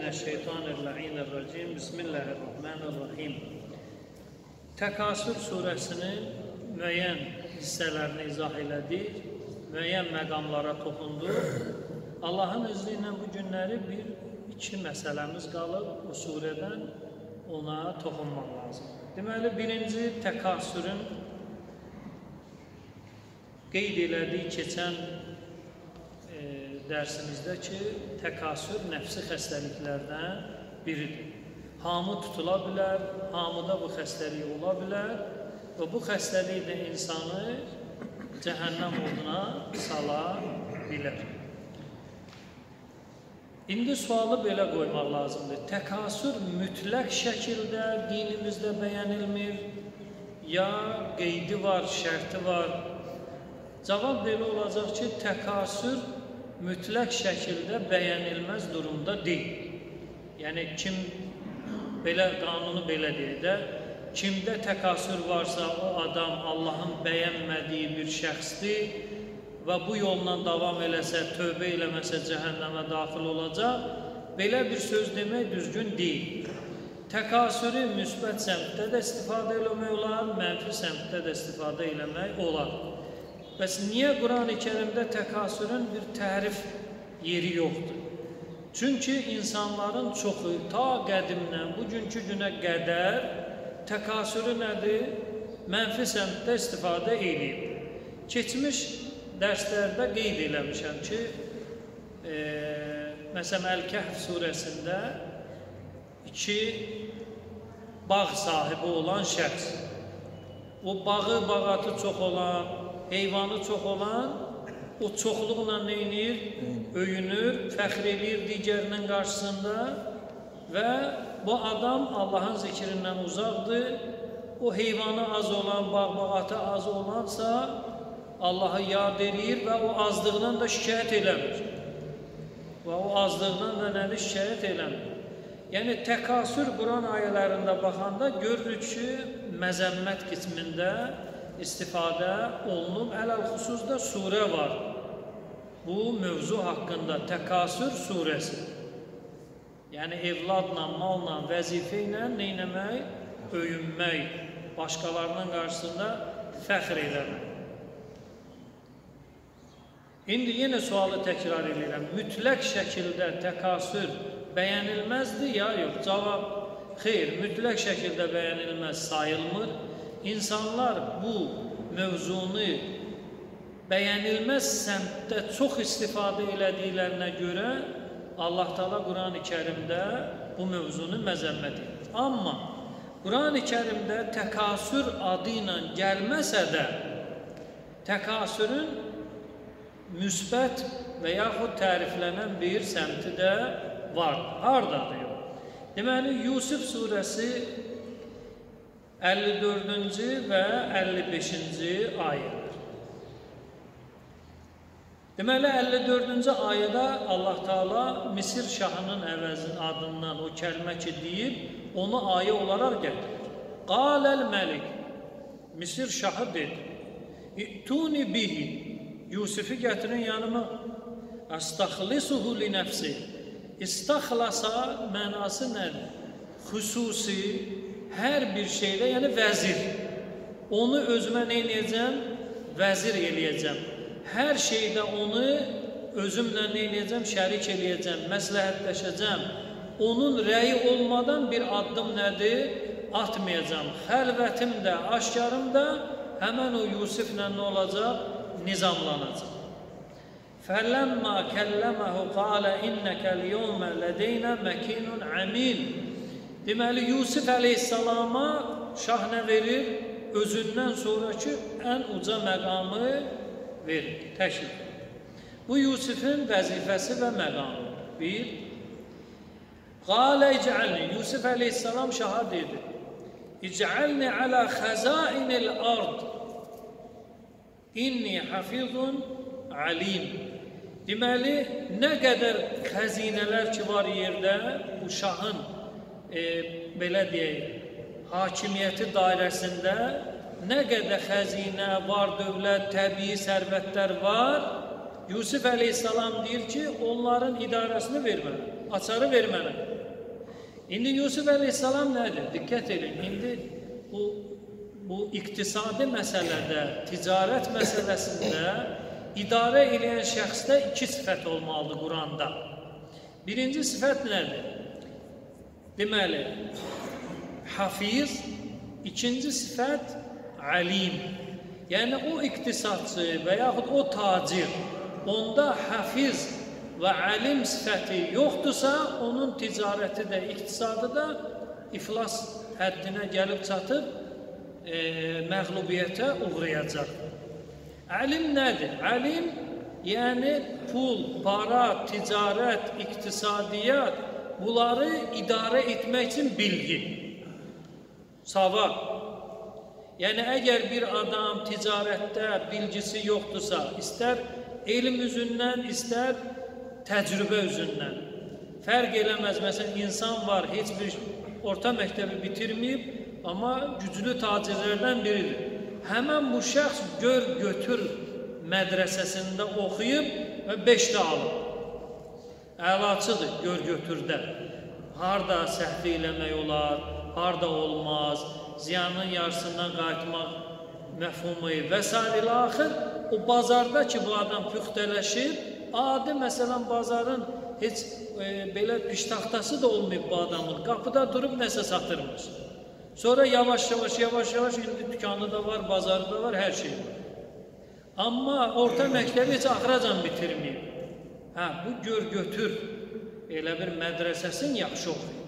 mineşşeytanirracim. Bismillahirrahmanirrahim. Təkasür surəsinin müəyyən hissələrini izah elədik, müəyyən məqamlara toxunduq. Allahın izni ilə bu günləri iki məsələmiz qalıb, bu surədən ona toxunmaq lazım. Deməli, birinci təkasürün qeyd elədiyi keçən dərsimizdə ki, təkasür nəfsi xəstəliklərdən biridir. Hamı tutula bilər, hamıda bu xəstəlik ola bilər və bu xəstəlik də insanı cəhənnəm oduna sala bilər. İndi sualı belə qoymaq lazımdır. Təkasür mütləq şəkildə dinimizdə bəyənilmir, ya qeydi var, şərti var? Cavab belə olacaq ki, təkasür mütləq şəkildə bəyənilməz durumda deyil. Yəni, kim belə, qanunu belə deyək də, kimdə təkasür varsa, o adam Allahın bəyənmədiyi bir şəxsdir və bu yolla davam eləsə, tövbə eləməsə cəhənnəmə daxil olacaq, belə bir söz demək düzgün deyil. Təkasürü müsbət səmtdə də istifadə eləmək olar, mənfi səmtdə də istifadə eləmək olar. Bəs niyə Quran-ı Kərimdə təkasürün bir tərif yeri yoxdur? Çünki insanların çoxu ta qədimdən bugünkü günə qədər təkasürü nədir? Mənfi səmtdə istifadə edib. Keçmiş dərslərdə qeyd eləmişəm ki, məsələn, Əl-Kəhf surəsində iki bağ sahibi olan şəxs, o bağı, bağatı çox olan, heyvanı çox olan, o çoxluqla neynir? Öyünür, fəxr edir digərinin qarşısında və bu adam Allahın zikrindən uzaqdır. O heyvanı az olan, bağ-bağatı az olansa Allahı yad edir və o azlığından da şikayət eləmir. Və o azlığından da nədir? Şikayət eləmir. Yəni, təkasür Quran ayələrində baxanda görürük ki, məzəmmət qismində istifadə olunub. Ələl-xüsusda surə var. Bu mövzu haqqında Təkasür surəsi. Yəni, evladla, malla, vəzifə ilə neynəmək? Öyünmək, başqalarının qarşısında fəxr eləmək. İndi yenə sualı təkrar edirəm. Mütləq şəkildə təkasür bəyənilməzdir ya yox? Cavab, xeyr, mütləq şəkildə bəyənilməz sayılmır. İnsanlar bu mövzunu bəyənilməz səmtdə çox istifadə elədiklərinə görə Allah Teala Quran-ı Kərimdə bu mövzunu məzəmmət edir. Amma Quran-ı Kərimdə təkasür adı ilə gəlməsə də təkasürün müsbət və yaxud təriflənən bir səmti də var. Haradadır yox? Deməli, Yusuf surəsi 54-cü və 55-ci ayələr. Deməli, 54-cü ayədə Allah Teala Misir şahının adından o kəlmə ki deyib, onu ayə olaraq gətirir. Qaləl məlik, Misir şahı dedi, İ'tuni bihi, Yusufu gətirin yanıma, əstəxlisuhu li nəfsi, İstəxlasa mənası nədir? Xüsusi, hər bir şeylə, yəni vəzir. Onu özümə neynəyəcəm? Vəzir eləyəcəm. Hər şeydə onu özümlə neynəyəcəm? Şərik eləyəcəm, məsləhətləşəcəm. Onun rəyi olmadan bir addım nədir? Atmayacam. Xəlvətim də, aşkarım da həmən o Yusuflə nə olacaq? Nizamlanacaq. Fələmmə kəlləməhu qalə innəkə l-yevmə lədəynə məkinun əmin. Deməli, Yusuf əleyhissalama şah nə verir? Özündən sonraki ən uca məqamı verir, təşrif. Bu Yusufun vəzifəsi və məqamı. Bir, qalə icəlni, Yusuf əleyhissalam şaha dedi, icəlni alə xəzainil ard, inni hafizun alim. Deməli, nə qədər xəzinələr ki var yerdə, bu şahın belə deyək, hakimiyyəti dairəsində nə qədər xəzinə var, dövlət, təbii sərvətlər var, Yusuf əleyhissalam deyir ki, onların idarəsini ver mənə, açarı ver mənə. İndi Yusuf Aleyhisselam nədir? Diqqət edin. İndi bu iqtisadi məsələdə, ticarət məsələsində idarə edən şəxsdə iki sifət olmalıdır Quranda. Birinci sifət nədir? Deməli, hafiz, ikinci sifət alim. Yəni o iqtisadçı və yaxud o tacir, onda hafiz və alim sifəti yoxdursa, onun ticarəti də, iqtisadı da iflas həddinə gəlib çatıb, məğlubiyyətə uğrayacaq. Alim nədir? Alim, yəni pul, para, ticarət, iqtisadiyyat, bunları idarə etmək üçün bilgi, savad. Yəni, əgər bir adam ticarətdə bilgisi yoxdursa, istər elm üzündən, istər təcrübə üzündən. Fərq eləməz, məsələn, insan var, heç bir orta məktəbi bitirməyib, amma güclü tacirlərdən biridir. Həmən bu şəxs gör-götür mədrəsəsində oxuyub və 5 də alıb. Əlaçıdır gör-götürdə. Harada səhvi eləmək olar, harada olmaz, ziyanın yarısından qayıtmaq məfhumu və s. ilə axır, o bazarda ki, bu adam püxtələşir, adi məsələn bazarın heç belə piştaxtası da olmayıb bu adamın, qapıda durub nəsə satırmış. Sonra yavaş-yavaş indi dükkanı da var, bazarı da var, hər şey var. Amma orta məktəbi heç axıracan bitirməyib. Bu gör-götür elə bir mədrəsəsin yaxşı oxuyur.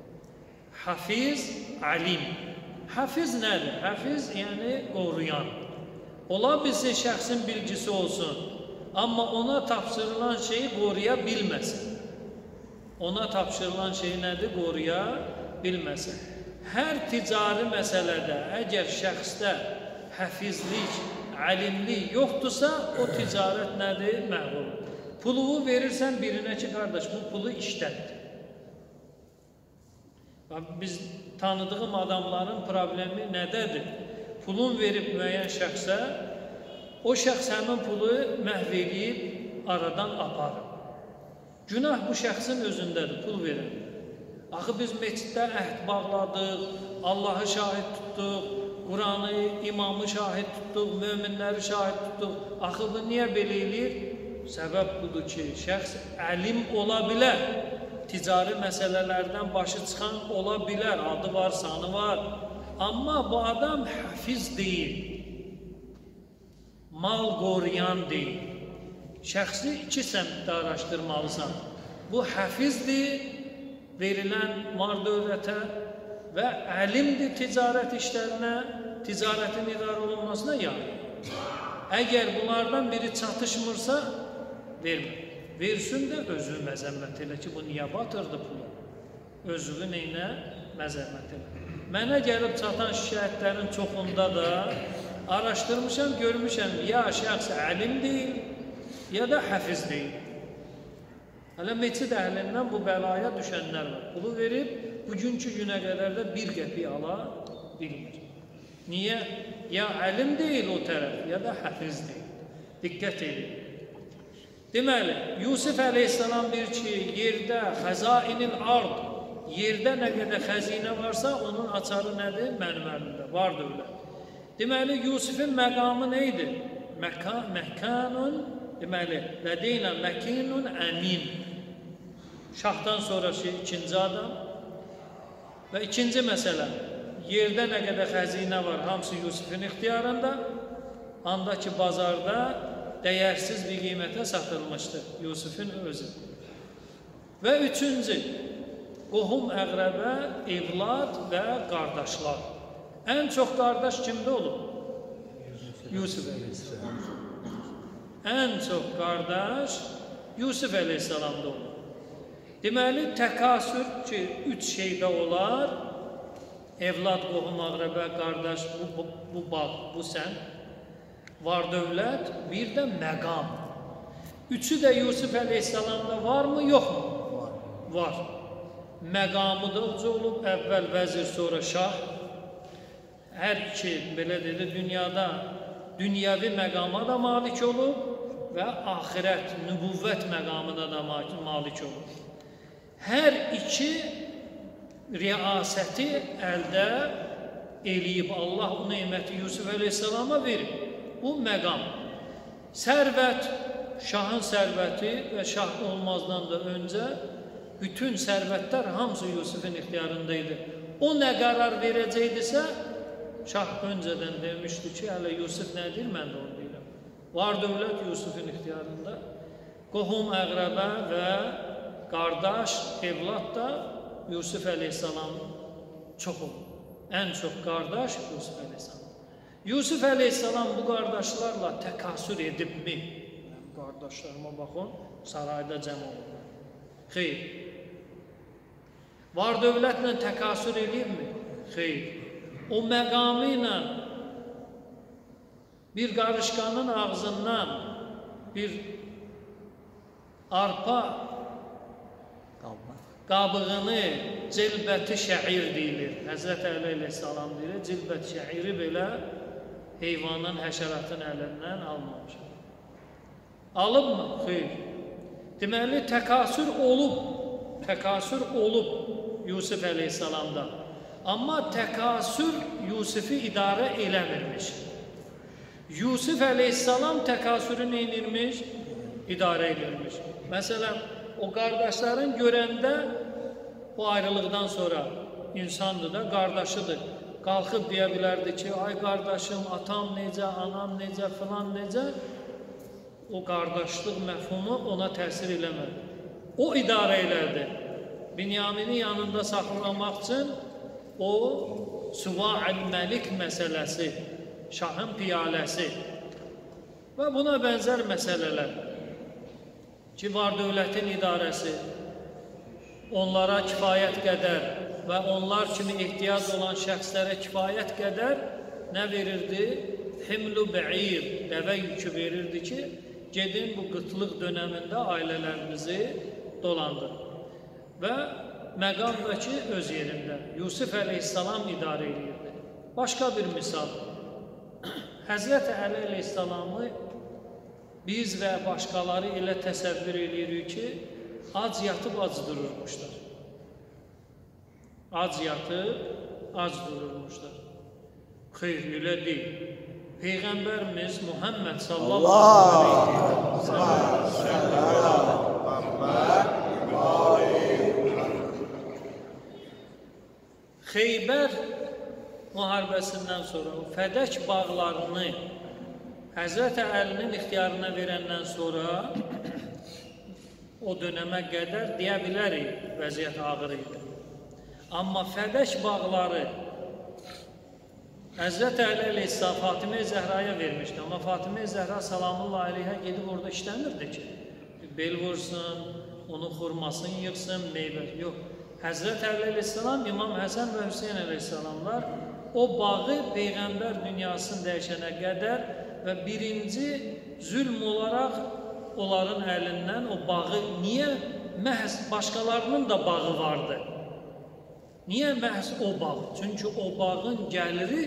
Hafiz, alim. Hafiz nədir? Hafiz yəni qoruyan. Ola bilsin şəxsin bilgisi olsun, amma ona tapşırılan şeyi qoruya bilməsin. Ona tapşırılan şey nədir? Qoruya bilməsin. Hər ticari məsələdə əgər şəxsdə həfizlik, alimlik yoxdursa, o ticarət nədir? Məğlub. Puluğu verirsən birinə ki, qardaş, bu pulu işlətdir. Biz tanıdığım adamların problemi nədədir? Pulun verib müəyyən şəxsə, o şəxs həmin pulu məhv edib aradan aparır. Günah bu şəxsin özündədir, pul verən. Axı biz meçiddə əhd bağladıq, Allahı şahid tutduq, Quranı, imamı şahid tutduq, möminləri şahid tutduq. Axı bu niyə belə eləyir? Səbəb budur ki, şəxs əlim ola bilər, ticari məsələlərdən başı çıxan ola bilər, adı var, sanı var. Amma bu adam hafiz deyil, mal qoruyan deyil. Şəxsi iki səmtdə araşdırmalısan. Bu hafizdir, verilən mal dövlətə və əlimdir ticarət işlərinə, ticarətin idarə olunmasına yardım. Əgər bunlardan biri çatışmırsa, vermə. Versin də özü məzəmmət elə ki, bu niyə batırdı pulu? Özü neynə məzəmmət elə. Mənə gəlib çatan şikayətlərin çoxunda da araşdırmışam, görmüşəm, ya şəxs əlim deyil, ya da həfiz deyil. Hələ meçid əhlindən bu bəlaya düşənlər var. Pulu verib, bugünkü günə qədər də bir qəpik ala bilmir. Niyə? Ya əlim deyil o tərəf, ya da həfiz deyil. Diqqət edin. Deməli, Yusuf əleyhissalam deyir ki, yerdə xəzainil ard, yerdə nə qədər xəzinə varsa, onun açarı nədir? Mənim əlimdə, var dövlət. Deməli, Yusufun məqamı nə idi? Məkanun, deməli, lədeyna məkinun əmin. Şahdan sonrası ikinci adam. Və ikinci məsələ, yerdə nə qədər xəzinə var, hamısı Yusufun ixtiyarında, andakı bazarda dəyərsiz bir qiymətə satılmışdır Yusufun özü. Və üçüncü, qohum əqrəbə, evlad və qardaşlar. Ən çox qardaş kimdə olur? Yusuf əleyhissalam. Ən çox qardaş Yusuf əleyhissalamda olur. Deməli, təkasür ki, üç şeydə olar, evlad, qohum, əqrəbə, qardaş, bu bağ, bu sən, var dövlət, bir də məqam. Üçü də Yusuf əleyhissalamda varmı, yoxmu? Var. Məqamı da uca olub, əvvəl vəzir, sonra şah. Hər iki, belə dedi, dünyada dünyəvi məqama da malik olub və axirət, nübüvvət məqamına da malik olub. Hər iki riyasəti əldə eləyib. Allah o neməti Yusuf əleyhissalama verib. Bu məqam. Sərvət, şahın sərvəti və şah olmazdan da öncə bütün sərvətlər hamısı Yusufun ixtiyarında idi. O nə qərar verəcəkdisə, şah öncədən demişdi ki, hələ Yusuf nə deyir, mən də onu deyirəm. Var dövlət Yusufun ixtiyarında. Qohum, əqrəbə və qardaş, evlad da Yusuf əleyhissalam çox olur. Ən çox qardaş Yusuf əleyhissalam. Yusuf əleyhissalam bu qardaşlarla təkasür edibmi? Qardaşlarıma baxın, sarayda cəm olurlar. Xeyr. Var dövlətlə təkasür edibmi? Xeyr. O məqamı ilə bir qarışqanın ağzından bir arpa qabığını cilbəti şəir deyilir. Həzrət Əli əleyhissalam deyir, cilbət şəiri belə heyvanın, həşəratın əlindən almamış. Alıbmı? Xeyr. Deməli, təkasür olub Yusuf əleyhissalamda. Amma təkasür Yusufu idarə eləmirmiş. Yusuf əleyhissalam təkasürü neynirmiş? İdarə edilmiş. Məsələn, o qardaşların görəndə bu ayrılıqdan sonra insandır da, qardaşıdır. Qalxıb deyə bilərdi ki, ay qardaşım, atam necə, anam necə, filan necə? O qardaşlıq məfhumu ona təsir eləmədi. O idarə elədi. Binyamini yanında saxlamaq üçün o Süva-ül-Məlik məsələsi, şahın piyaləsi və buna bənzər məsələlər ki, var dövlətin idarəsi onlara kifayət qədər və onlar kimi ehtiyac olan şəxslərə kifayət qədər nə verirdi? Himlu bə'ir, dəvə yükü verirdi ki, gedin bu qıtlıq dönəmində ailələrinizi dolandır. Və məqam da ki, öz yerində Yusuf əleyhissalam idarə edirdi. Başqa bir misal, Həzrət Əli əleyhissalamı biz və başqaları elə təsəvvür edirik ki, ac yatıb, ac dururmuşlar. Ac yatıb, ac dururmuşlar. Xeyr, elə deyil. Peyğəmbərimiz Muhammed sallallahu aleyhi və Xeybər müharibəsindən sonra o Fədək bağlarını Həzrət Əlinin ixtiyarına verəndən sonra o dönəmə qədər deyə bilərik, vəziyyət ağır idi. Amma Fədək bağları Həzrət Əli əleyhissalam Fatimə Zəhraya vermişdi. Amma Fatimə Zəhra salamullah aleyhə gedib orada işləmirdi ki, bel vursun, onun xurmasını yıxsın, meyvə. Yox. Həzrət Əli əleyhissalam, İmam Həsən və Hüseyin əleyhissalamlar o bağı Peyğəmbər dünyasını dəyişənə qədər və birinci zülm olaraq onların əlindən o bağı, niyə məhz başqalarının da bağı vardı? Niyə məhz o bağ? Çünki o bağın gəliri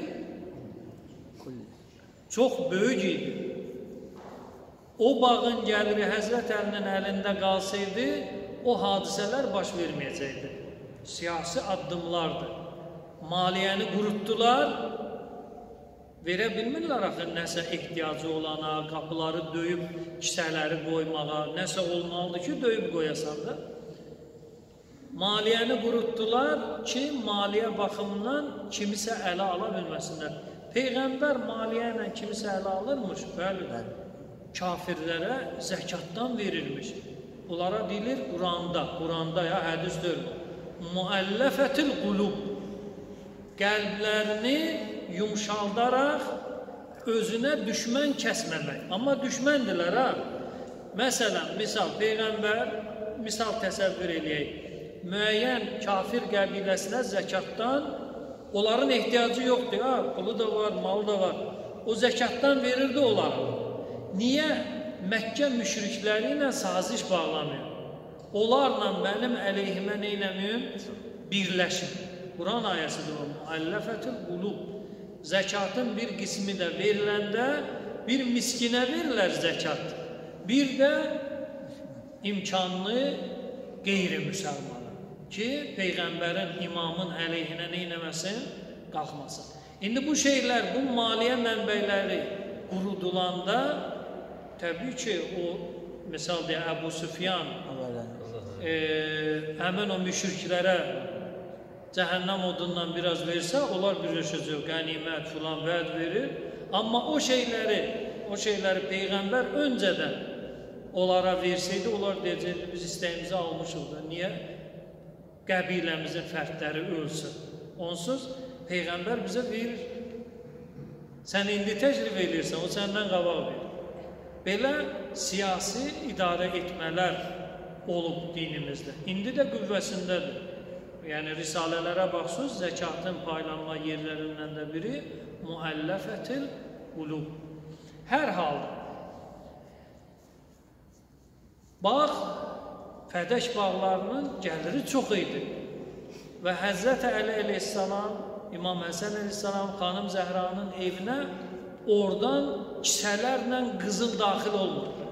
çox böyük idi. O bağın gəliri Həzrət Əlinin əlində qalsaydı, o hadisələr baş verməyəcəkdi. Siyasi addımlardır. Maliyyəni qurutdular, verə bilmirlər axı nəsə ehtiyacı olana, qapıları döyüb, kisələri qoymağa, nəsə olmalıdır ki, döyüb qoyasan da. Maliyyəni qurutdular ki, maliyyə baxımından kimisə ələ ala bilməsinlər. Peyğəmbər maliyyə ilə kimisə ələ alırmış, bəli, kafirlərə zəkatdan verilmiş. Bunlara deyilir Quranda ya hədisdir, müəlləfətil qulub, qəlblərini yumşaldaraq özünə düşmən kəsməmək. Amma düşməndilər ha. Məsələn, misal, Peyğəmbər, misal təsəvvür eləyək, müəyyən kafir qəbiləsinə zəkatdan onların ehtiyacı yoxdur, ha, pulu da var, malı da var. O zəkatdan verirdi onlara. Niyə Məkkə müşrikləri ilə saziş bağlamıyor? Onlarla mənim əleyhimə neynəmiyim? Birləşin. Quran ayəsidir o, müəlləfətil qulub. Zəkatın bir qismi də veriləndə bir miskinə verirlər zəkat. Bir də imkanlı qeyri-müsəlmana. ki, Peyğəmbərin, imamın əleyhinə neynəməsin? Qalxmasın. İndi bu şeylər, bu maliyyə mənbəyləri qurudulanda, təbii ki, o, misal deyək, Əbu Süfyan, həmin o müşriklərə cəhənnəm odundan biraz versə, onlar birləşəcək, qənimət filan vəd verir. Amma o şeyləri Peyğəmbər öncədən onlara versəydi, onlar deyəcəkdi, biz istəyimizi almışıq da. Niyə? Qəbiləmizin fərdləri ölsün. Onsuz Peyğəmbər bizə verir. Sən indi təcrüb edirsən, o səndən qabaq verir. Belə siyasi idarə etmələr olub dinimizdə. İndi də qüvvəsindədir. Yəni, risalələrə baxsınız, zəkatın paylanma yerlərindən də biri müəlləfətil qulub. Hər halda, bağ, Fədəş bağlarının gəliri çox idi və Həzrət Əli əleyhissalam, İmam Həsən əleyhissalam, xanım Zəhranın evinə oradan kisələrlə qızıl daxil olmurdu.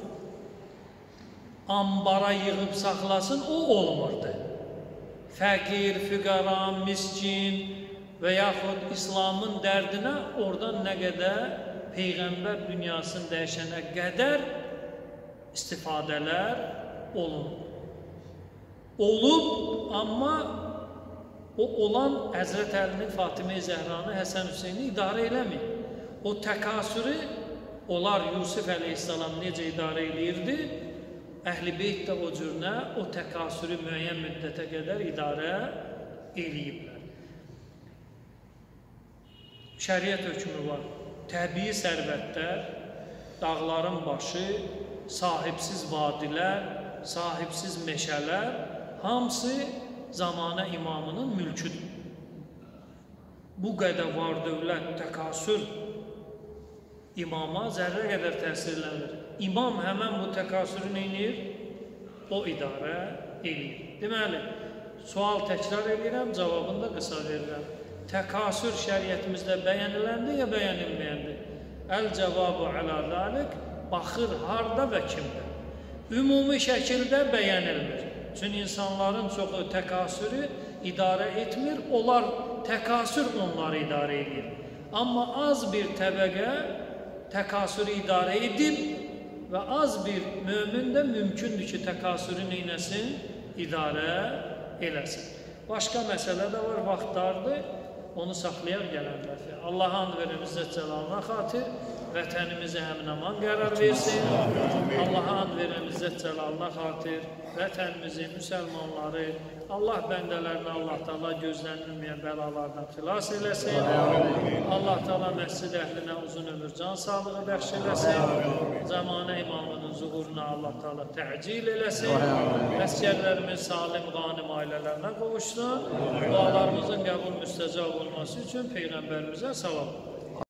Ambara yığıb saxlasın, o olmurdu. Fəqir, füqara, miskin və yaxud İslamın dərdinə oradan nə qədər Peyğəmbər dünyasını dəyişənə qədər istifadələr olunur. Olub, amma o olan Həzrət Əlini, Fatimə-i Zəhranı, Həsən Hüseyni idarə eləmir. O təkasürü onlar Yusuf əleyhissalam necə idarə edirdi, Əhl-i Beyt də o cürünə o təkasürü müəyyən müddətə qədər idarə eləyiblər. Şəriət hökmü var. Təbii sərvətlər, dağların başı, sahibsiz vadilər, sahibsiz meşələr, hamısı zamanə imamının mülküdür. Bu qədər var dövlət, təkasür imama zərrə qədər təsirlənir. İmam həmən bu təkasürü neynir? O idarə eləyir. Deməli, sual təkrar edirəm, cavabını da qısa verirəm. Təkasür şəriətimizdə bəyəniləndi ya bəyənilməyəndi? Əl-cəvabu alə zalik, baxır harda və kimdə? Ümumi şəkildə bəyənilmir. Çünki insanların çoxu təkasürü idarə etmir, onlar təkasür onları idarə edir. Amma az bir təbəqə təkasürü idarə edib və az bir mömin də mümkündür ki, təkasürü neynəsin? İdarə eləsin. Başqa məsələ də var, vaxtlardır, onu saxlayaq gələn dəfə. Allah and verir İzzət Cəlalına xatir, vətənimizi əmin-aman qərar versin. Allah and verir İzzət Cəlalına xatir, vətənimizi, müsəlmanları, Allah bəndələrini Allah Taala gözlənilməyən bəlalardan xilas eləsin. Allah Taala məscid əhlinə uzun ömür, can sağlığı bəxş eləsin. Zamanə imamının zuhuruna Allah Taala təcil eləsin. Əsgərlərimiz salim, qanim ailələrinə qovuşsun. Dualarımızın qəbul müstəcab olması üçün Peyğəmbərimizə salam.